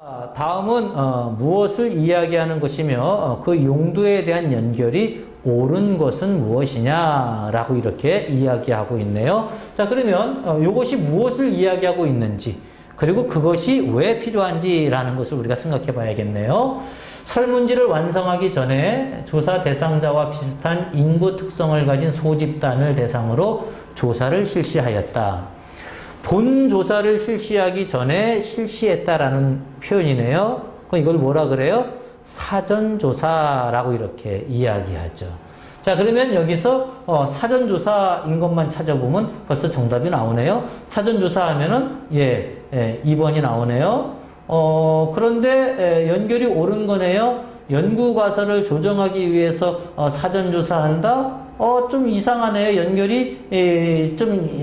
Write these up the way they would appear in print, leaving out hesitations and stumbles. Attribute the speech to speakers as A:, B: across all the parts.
A: 다음은 무엇을 이야기하는 것이며 그 용도에 대한 연결이 옳은 것은 무엇이냐라고 이렇게 이야기하고 있네요. 자, 그러면 이것이 무엇을 이야기하고 있는지 그리고 그것이 왜 필요한지라는 것을 우리가 생각해 봐야겠네요. 설문지를 완성하기 전에 조사 대상자와 비슷한 인구 특성을 가진 소집단을 대상으로 조사를 실시하였다. 본 조사를 실시하기 전에 실시했다라는 표현이네요. 그럼 이걸 뭐라 그래요? 사전조사라고 이렇게 이야기하죠. 자, 그러면 여기서 사전조사인 것만 찾아보면 벌써 정답이 나오네요. 사전조사 하면은 2번이 나오네요. 그런데 연결이 옳은 거네요. 연구과서를 조정하기 위해서 사전조사한다? 좀 이상하네요. 연결이 좀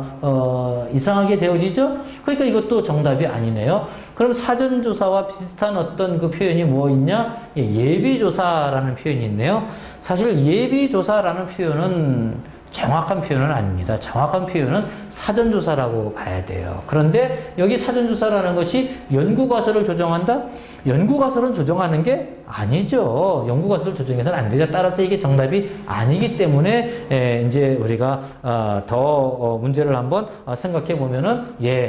A: 이상하게 되어지죠? 그러니까 이것도 정답이 아니네요. 그럼 사전조사와 비슷한 어떤 그 표현이 뭐 있냐? 예비조사라는 표현이 있네요. 사실 예비조사라는 표현은 정확한 표현은 아닙니다. 정확한 표현은 사전조사라고 봐야 돼요. 그런데 여기 사전조사라는 것이 연구과서를 조정한다? 연구과서를 조정하는 게 아니죠. 연구과서를 조정해서는 안 되죠. 따라서 이게 정답이 아니기 때문에 이제 우리가 더 문제를 한번 생각해 보면은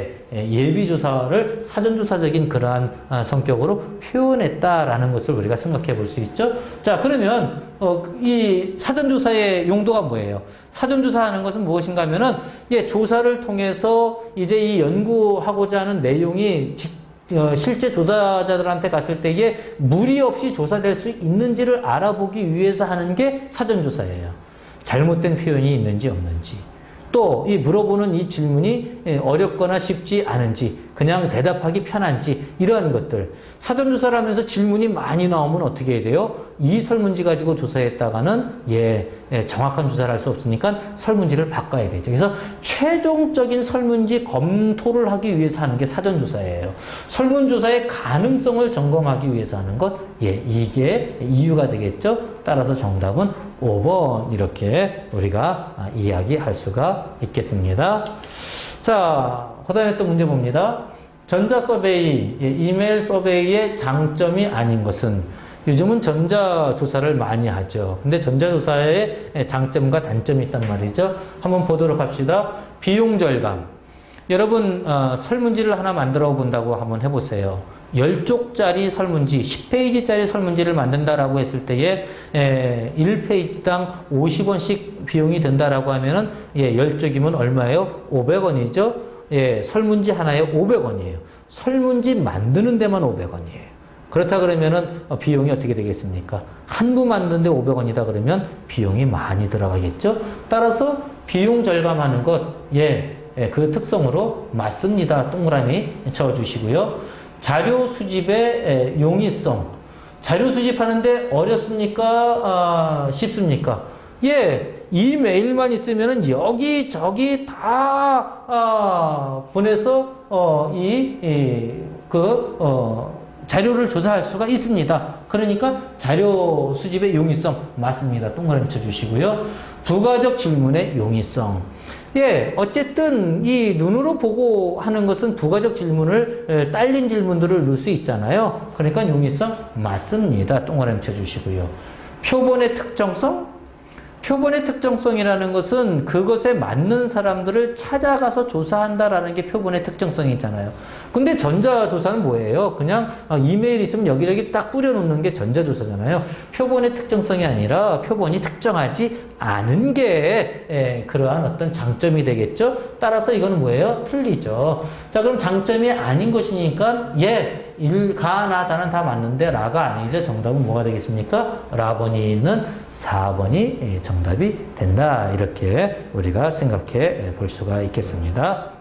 A: 예비조사를 사전조사적인 그러한 성격으로 표현했다라는 것을 우리가 생각해 볼 수 있죠. 자, 그러면 이 사전조사의 용도가 뭐예요? 사전조사하는 것은 무엇인가 하면은 조사를 통해서 이제 이 연구하고자 하는 내용이 실제 조사자들한테 갔을 때에 무리 없이 조사될 수 있는지를 알아보기 위해서 하는 게 사전조사예요. 잘못된 표현이 있는지 없는지. 또 이 물어보는 이 질문이 어렵거나 쉽지 않은지 그냥 대답하기 편한지 이러한 것들. 사전조사를 하면서 질문이 많이 나오면 어떻게 해야 돼요? 이 설문지 가지고 조사했다가는 정확한 조사를 할 수 없으니까 설문지를 바꿔야 되죠. 그래서 최종적인 설문지 검토를 하기 위해서 하는 게 사전조사예요. 설문조사의 가능성을 점검하기 위해서 하는 것, 이게 이유가 되겠죠. 따라서 정답은 5번 이렇게 우리가 이야기할 수가 있겠습니다. 자, 그 다음에 또 문제 봅니다. 전자서베이, 이메일 서베이의 장점이 아닌 것은 요즘은 전자조사를 많이 하죠. 근데 전자조사의 장점과 단점이 있단 말이죠. 한번 보도록 합시다. 비용 절감. 여러분 설문지를 하나 만들어 본다고 한번 해보세요. 10쪽짜리 설문지, 10페이지짜리 설문지를 만든다라고 했을 때에 1페이지당 50원씩 비용이 든다라고 하면은 10쪽이면 얼마예요? 500원이죠. 설문지 하나에 500원이에요. 설문지 만드는 데만 500원이에요. 그렇다 그러면은 비용이 어떻게 되겠습니까? 한 부 만드는데 500원이다 그러면 비용이 많이 들어가겠죠? 따라서 비용 절감하는 것, 그 특성으로 맞습니다. 동그라미 쳐주시고요. 자료 수집의 용이성. 자료 수집하는데 어렵습니까? 쉽습니까? 이메일만 있으면은 여기저기 다 보내서 자료를 조사할 수가 있습니다. 그러니까 자료 수집의 용이성 맞습니다. 동그라미 쳐주시고요. 부가적 질문의 용이성. 어쨌든 이 눈으로 보고 하는 것은 부가적 질문을 딸린 질문들을 넣을 수 있잖아요. 그러니까 용이성 맞습니다. 동그라미 쳐주시고요. 표본의 특정성? 표본의 특정성이라는 것은 그것에 맞는 사람들을 찾아가서 조사한다라는 게 표본의 특정성이잖아요. 근데 전자조사는 뭐예요? 그냥 이메일 있으면 여기저기 딱 뿌려놓는 게 전자조사잖아요. 표본의 특정성이 아니라 표본이 특정하지 않은 게 그러한 어떤 장점이 되겠죠? 따라서 이거는 뭐예요? 틀리죠. 자, 그럼 장점이 아닌 것이니까 가, 나, 다는 다 맞는데 라가 아니죠. 정답은 뭐가 되겠습니까? 라번이 있는 4번이 정답이 된다. 이렇게 우리가 생각해 볼 수가 있겠습니다.